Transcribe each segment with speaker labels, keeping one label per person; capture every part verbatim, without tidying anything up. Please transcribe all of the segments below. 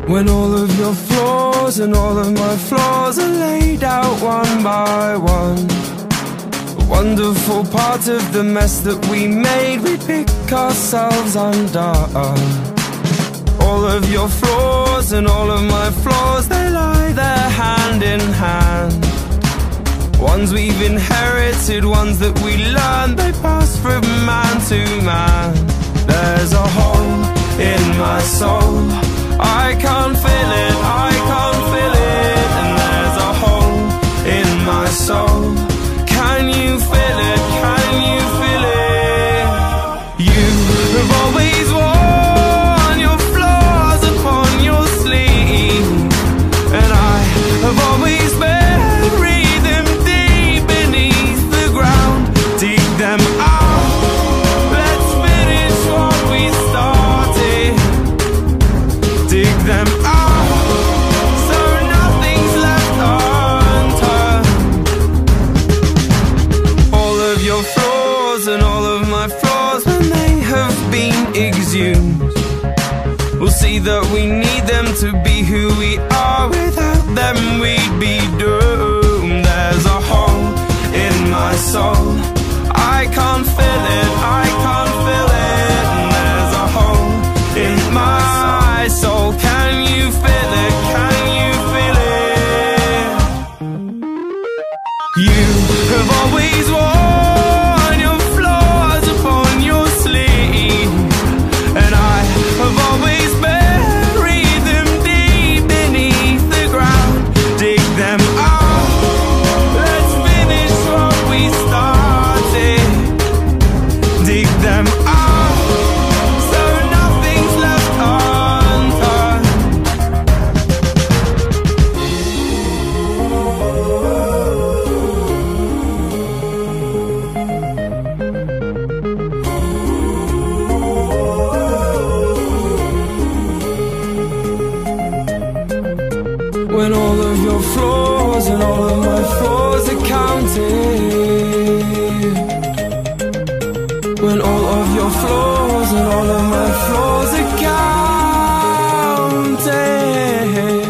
Speaker 1: When all of your flaws and all of my flaws are laid out one by one, a wonderful part of the mess that we made, we pick ourselves undone. All of your flaws and all of my flaws, they lie there hand in hand. Ones we've inherited, ones that we learned, they pass from man to man. There's a hole in my soul, I can't feel it, I can't feel it. And there's a hole in my soul, can you feel it, can you feel it? You have always worn your flaws upon your sleeve, and I have always buried them deep beneath the ground. Dig them out, let's finish what we started. Dig them out, so nothing's left unturned. All of your flaws and all of my flaws, when they have been exhumed, we'll see that we need them to be who we are. Without them we'd be doomed. There's a hole in my soul, I can't feel it, I can't feel it. And there's a hole in my soul, can you feel it, can you feel it? You have always worn your flaws upon your sleeve, and I have always buried them deep beneath the ground. Dig them out, let's finish what we started. Dig them out, so nothing's left unturned. When all of your flaws and all of my flaws are counted, when all of your flaws and all of my flaws are counted.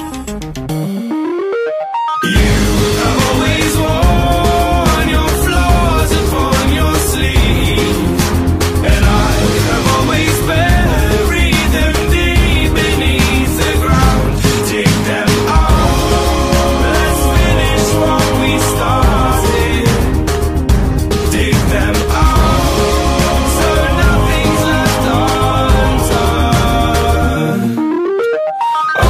Speaker 1: You have always worn your flaws upon your sleeve, and I have always buried them deep beneath the ground. Dig them out, let's finish what we started. Dig them out, so nothing's left unturned. Oh,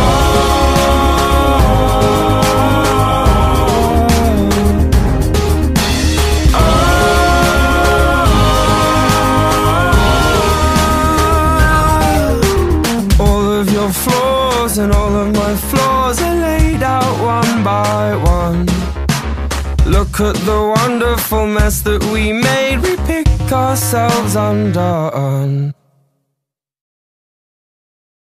Speaker 1: oh. All of your flaws and all of my flaws are laid out one by one. Look at the wonderful mess that we made, we pick ourselves undone.